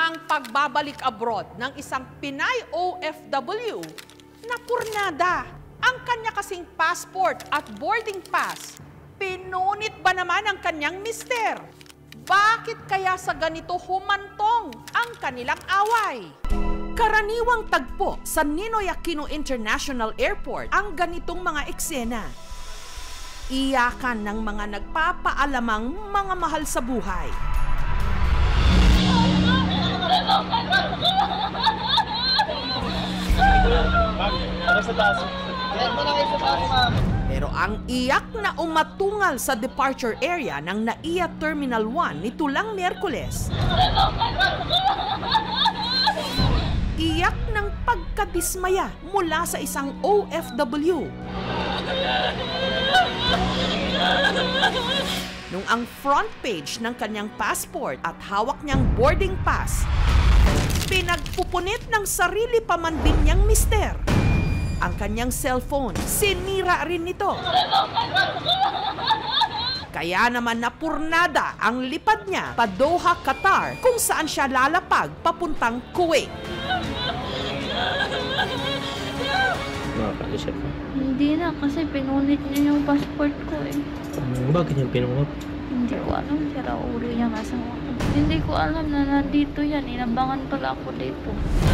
ang pagbabalik abroad ng isang Pinay OFW na purnada. Ang kanya kasing passport at boarding pass, pinunit ba naman ang kanyang mister? Bakit kaya sa ganito humantong ang kanilang away? Karaniwang tagpo sa Ninoy Aquino International Airport ang ganitong mga eksena. Iyakan ng mga nagpapaalamang mga mahal sa buhay. Pero ang iyak na umatungal sa departure area ng NAIA Terminal 1 nito lang Miyerkules. Iyak ng pagkadismaya mula sa isang OFW. Nung ang front page ng kanyang passport at hawak niyang boarding pass, pinagpupunit ng sarili pa man din niyang mister. Ang kanyang cellphone, sinira rin nito. Kaya naman napurnada ang lipad niya pa Doha, Qatar, kung saan siya lalapag papuntang Kuwait. Makakalisip ka? Hindi na, kasi pinunit niya yung passport ko eh. Bakit yung pinungot? Hindi ko alam, sira ulo yung asawa ko. Hindi ko alam na nandito yan, inabangan pala ako dito.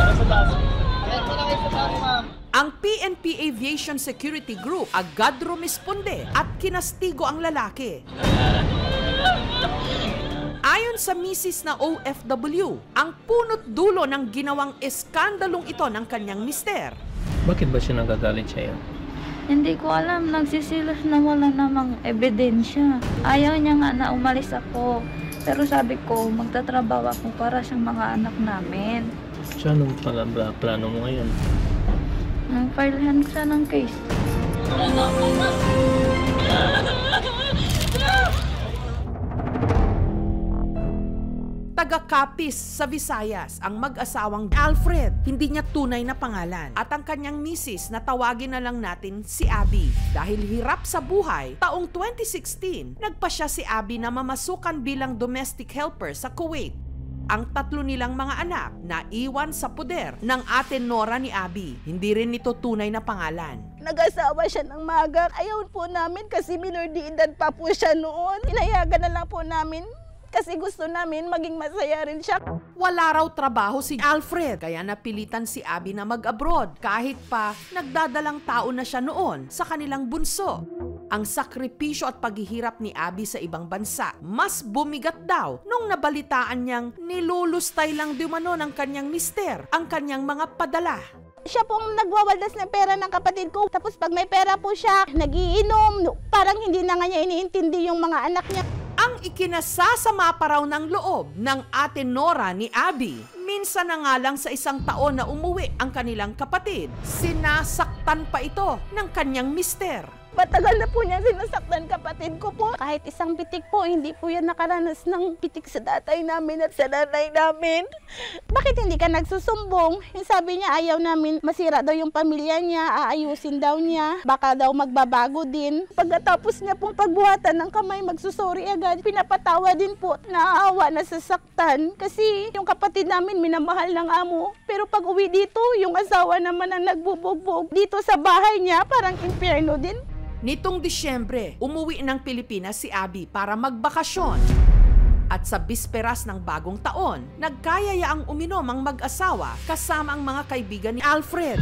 Ang PNP Aviation Security Group agad rumisponde at kinastigo ang lalaki. Ayon sa misis na OFW, ang punot dulo ng ginawang eskandalong ito ng kanyang mister. Bakit ba siya nagagalit sa'yo? Hindi ko alam, nagsisilos na wala namang ebidensya. Ayaw niya nga na umalis ako. Pero sabi ko, magtatrabaho ako para sa mga anak namin. So, anong plano mo ngayon? Nang-filehan siya ng case. Taga-Capiz sa Visayas ang mag-asawang Alfred, hindi niya tunay na pangalan. At ang kanyang misis na tawagin na lang natin si Abby. Dahil hirap sa buhay, taong 2016, nagpa siya si Abby na mamasukan bilang domestic helper sa Kuwait. Ang tatlo nilang mga anak na iwan sa poder ng ate Nora ni Abby. Hindi rin ito tunay na pangalan. Nag-asawa siya ng maga. Ayaw po namin kasi minor de edad pa po siya noon. Inayagan na lang po namin kasi gusto namin maging masaya rin siya. Wala raw trabaho si Alfred, kaya napilitan si Abby na mag-abroad kahit pa nagdadalang tao na siya noon sa kanilang bunso. Ang sakripisyo at paghihirap ni Abby sa ibang bansa, mas bumigat daw nung nabalitaan niyang nilulustay lang dumano ng kanyang mister ang kanyang mga padala. Siya pong nagwawaldas ng pera ng kapatid ko. Tapos pag may pera po siya, nagiinom. Parang hindi na nga niya iniintindi yung mga anak niya. Ang ikinasasama pa raw ng loob ng ate Nora ni Abby, minsan na nga lang sa isang taon na umuwi ang kanilang kapatid, sinasaktan pa ito ng kanyang mister. Matagal na po niya sinasaktan kapatid ko po. Kahit isang pitik po, hindi po yan nakaranas ng pitik sa tatay namin at sa nanay namin. Bakit hindi ka nagsusumbong? Yung sabi niya ayaw namin masira daw yung pamilya niya, aayusin daw niya, baka daw magbabago din. Pagkatapos niya pong pagbuhatan ng kamay, magsusori agad. Pinapatawa din po, naaawa, nasasaktan. Kasi yung kapatid namin minamahal ng amo. Pero pag uwi dito, yung asawa naman ang nagbubugbog. Dito sa bahay niya, parang impyerno din. Nitong Disyembre, umuwi ng Pilipinas si Abby para magbakasyon. At sa bisperas ng bagong taon, nagkayayaang uminom ang mag-asawa kasama ang mga kaibigan ni Alfred.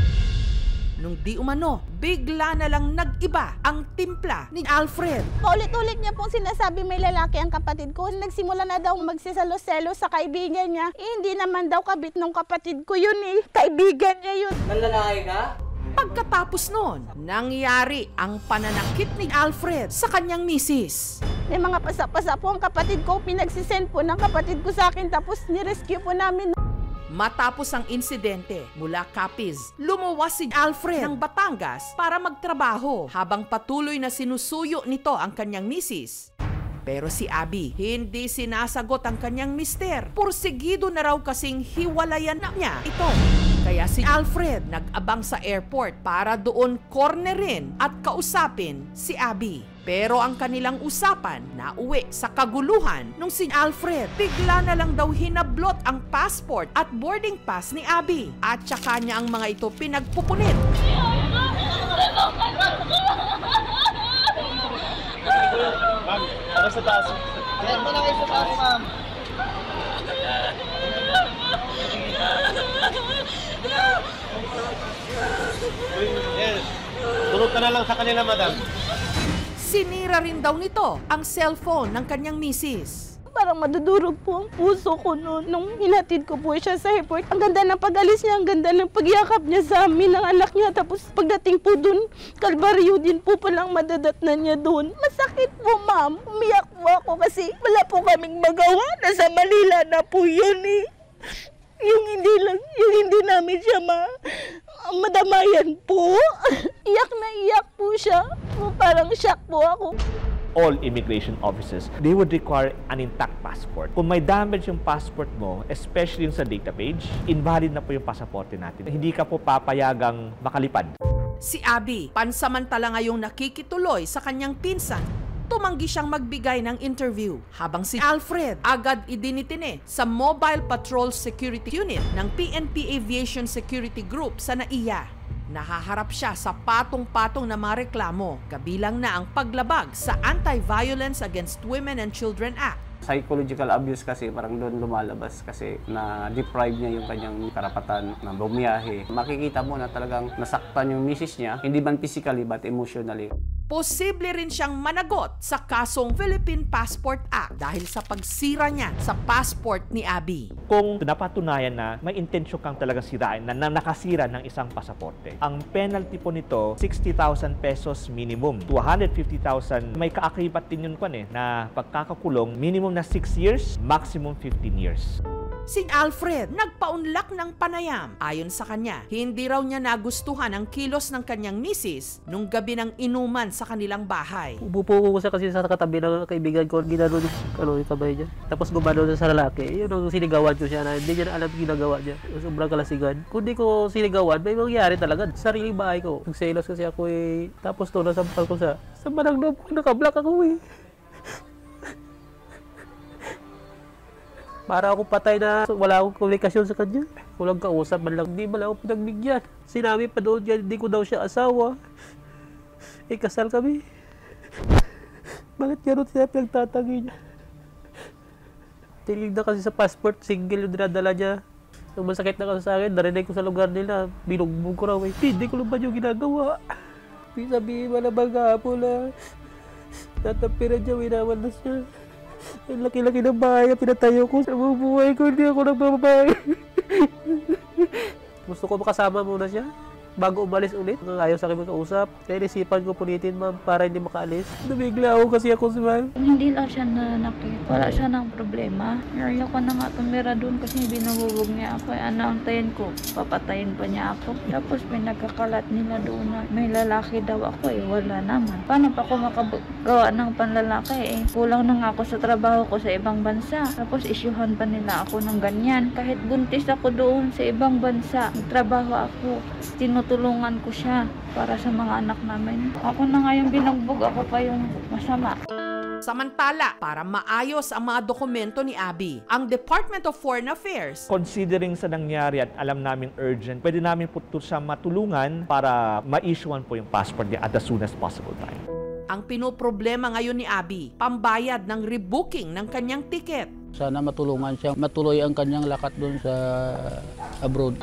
Nung di umano, bigla na lang nag-iba ang timpla ni Alfred. Paulit-ulit niya pong sinasabi may lalaki ang kapatid ko. Nagsimula na daw magsisalo-selo sa kaibigan niya. Hindi naman daw kabit ng kapatid ko yun eh. Kaibigan niya yun. Nanlalaki ka? Pagkatapos noon, nangyari ang pananakit ni Alfred sa kanyang misis. May mga pasa-pasa po ang kapatid ko. Pinagsisend po ng kapatid ko sa akin tapos nirescue po namin. Matapos ang insidente mula Capiz, lumuwas si Alfred ng Batangas para magtrabaho habang patuloy na sinusuyo nito ang kanyang misis. Pero si Abby, hindi sinasagot ang kanyang mister. Pursigido na raw kasing hiwalayan na niya ito. Kaya si Alfred nag-abang sa airport para doon cornerin at kausapin si Abby. Pero ang kanilang usapan na uwi sa kaguluhan nung si Alfred bigla na lang daw hinablot ang passport at boarding pass ni Abby at saka niya ang mga ito pinagpupunit. Ma'am, ano sa taas? Ayan mo lang kayo sa taas, ma'am. Yes. Tulog ka na lang sa kanila, madam. Sinira rin daw nito ang cellphone ng kanyang misis. Parang madudurog po ang puso ko noon nung hinatid ko po siya sa airport. Ang ganda ng pag-alis niya, ang ganda ng pagyakap niya sa amin ng anak niya. Tapos pagdating po dun, kalbaryo din po palang madadatnan niya doon. Masakit po, ma'am. Umiyak po ako kasi wala po kaming magawa. Nasa Manila na po yun eh. Yung hindi namin siya madamayan po. Iyak na iyak po siya. Parang shock po ako. All immigration offices, they would require an intact passport. Kung may damage yung passport mo, especially yung sa data page, invalid na po yung pasaporte natin. Hindi ka po papayagang makalipad. Si Abby, pansamantala ngayong nakikituloy sa kanyang pinsan, tumanggi siyang magbigay ng interview. Habang si Alfred agad idinitine sa Mobile Patrol Security Unit ng PNP Aviation Security Group sa NAIA. Nahaharap siya sa patong-patong na mga reklamo, kabilang na ang paglabag sa Anti-Violence Against Women and Children Act. Psychological abuse kasi parang doon lumalabas kasi na-deprive niya yung kanyang karapatan na bumiyahe. Makikita mo na talagang nasaktan yung misis niya, hindi man physically but emotionally. Posible rin siyang managot sa kasong Philippine Passport Act dahil sa pagsira niya sa passport ni Abby. Kung napatunayan na may intensyon kang talagang sirain na nakasira ng isang pasaporte, ang penalty po nito, 60,000 pesos minimum to 150,000. May kaakibat din yun na pagkakakulong, minimum na 6 years, maximum 15 years. Si Alfred nagpaunlak ng panayam. Ayon sa kanya, hindi raw niya nagustuhan ang kilos ng kanyang misis nung gabi ng inuman sa kanilang bahay. Upo ko kasi sa katabi ng kaibigan ko, ginano yung kamay niya. Tapos gumano sa lalaki, yun ang sinigawan ko siya na hindi niya na alam ginagawa niya. Sobrang kalasigan. Kung di ko sinigawan, may mangyari talaga. Sariling bahay ko. Nagselos kasi ako eh. Tapos to, nasampal ko sa manang loob ko, nakablock ako eh. Para ako patay na wala akong komunikasyon sa kanya. Walang kausap man lang. Hindi man lang ako pinagbigyan. Sinabi pa doon yan, hindi ko daw siya asawa. Kasal kami. Bakit gano'n siya pinagtatagi niya? Tinig na kasi sa passport, single yung dinadala niya. Nung masakit na kasi sa akin, narinig ko sa lugar nila, binugbog ko raw eh. Hindi ko naman yung ginagawa. Sabihin mo na bagapon na tatapiran niya, winawan na siya. Ang laki-laki ng bahay na pinatayo ko sa buhay ko, hindi ako nagbababae. Gusto ko makasama muna siya bago umalis ulit. Ayaw sa akin magkausap. Kaya isipan ko punitin, ma'am, para hindi makaalis. Nabigla ako kasi ako si ma'am. Hindi lang siya nanakit. Wala siya ng problema. Ayaw ko na nga tumira doon kasi binububog niya ako. Antayin ko, papatayin pa niya ako. Tapos may nagkakalat nila doon na may lalaki daw ako eh. Wala naman. Paano pa ako makagawa ng panlalaki eh? Kulang na nga ako sa trabaho ko sa ibang bansa. Tapos isyuhan pa nila ako ng ganyan. Kahit buntis ako doon sa ibang bansa, nagtrabaho ako. Tinutulungan ko siya para sa mga anak namin. Ako na nga yung binugbog, ako pa yung masama. Samantala, para maayos ang mga dokumento ni Abby, ang Department of Foreign Affairs, Considering sa nangyari at alam namin urgent, pwede namin po siya matulungan para ma-issuean po yung passport niya at as soon as possible time. ang pinoproblema ngayon ni Abby, pambayad ng rebooking ng kanyang tiket. Sana matulungan siya, matuloy ang kanyang lakat doon sa abroad.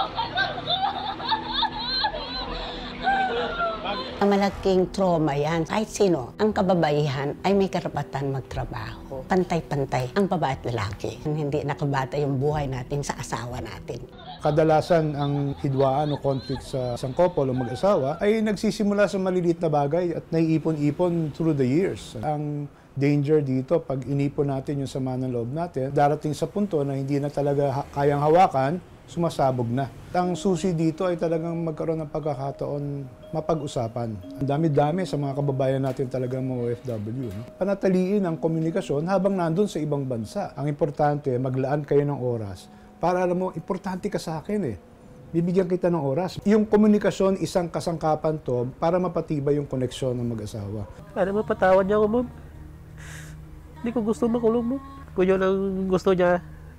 Malaking trauma yan. Kahit sino, ang kababaihan ay may karapatan magtrabaho. Pantay-pantay ang babae at lalaki. Hindi nakabata yung buhay natin sa asawa natin. Kadalasan ang hidwaan o conflict sa isang couple o mag-asawa ay nagsisimula sa maliliit na bagay at naiipon-ipon through the years. Ang danger dito, pag inipon natin yung sama ng loob natin, darating sa punto na hindi na talaga kayang hawakan, sumasabog na. Ang susi dito ay talagang magkaroon ng pagkakataon mapag-usapan. Ang dami-dami sa mga kababayan natin talaga mga OFW. No? Panataliin ang komunikasyon habang nandun sa ibang bansa. Ang importante, maglaan kayo ng oras para alam mo, importante ka sa akin eh. bibigyan kita ng oras. Yung komunikasyon, isang kasangkapan to para mapatibay yung koneksyon ng mag-asawa. Para mapatawad niya ako, ma'am. Hindi ko gusto makulong, ma'am. Kung yun ang gusto niya,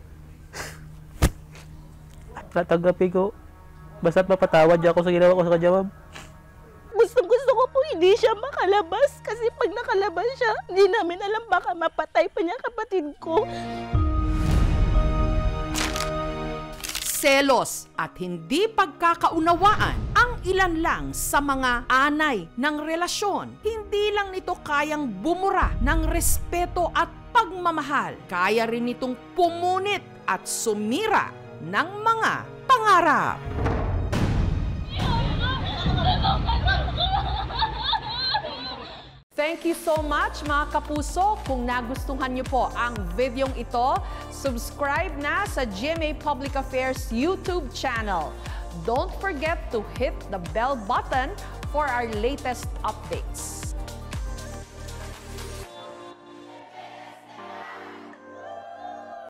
tatanggapin ko. Basta't mapatawad niya ako sa ginawa ko sa kanya, ma'am. Gusto ko po hindi siya makalabas kasi pag nakalabas siya, hindi namin alam baka mapatay pa niya kapatid ko. Selos at hindi pagkakaunawaan ang ilan lang sa mga anay ng relasyon. Hindi lang nito kayang bumura ng respeto at pagmamahal. Kaya rin nitong pumunit at sumira ng mga pangarap. Thank you so much mga kapuso. Kung nagustuhan niyo po ang videong ito, subscribe na sa GMA Public Affairs YouTube channel. Don't forget to hit the bell button for our latest updates.